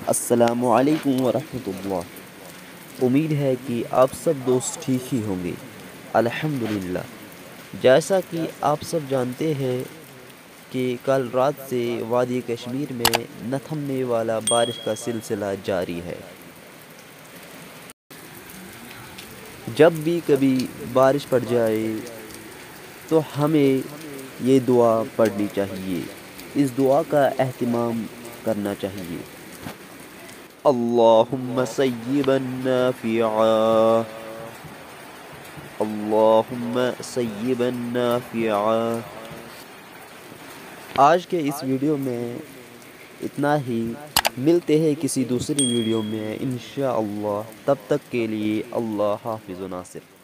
अस्सलामु अलैकुम वरहमतुल्लाह। उम्मीद है कि आप सब दोस्त ठीक ही होंगे। अल्हम्दुलिल्लाह। जैसा कि आप सब जानते हैं कि कल रात से वादी कश्मीर में न थमने वाला बारिश का सिलसिला जारी है। जब भी कभी बारिश पड़ जाए तो हमें ये दुआ पढ़नी चाहिए, इस दुआ का एहतिमाम करना चाहिए। अल्लाहुम्मा सय्यिबन नाफ़िआ, अल्लाहुम्मा सय्यिबन नाफ़िआ। आज के इस वीडियो में इतना ही। मिलते हैं किसी दूसरी वीडियो में इंशाअल्लाह। तब तक के लिए अल्लाह हाफ़िज़ व नासिर।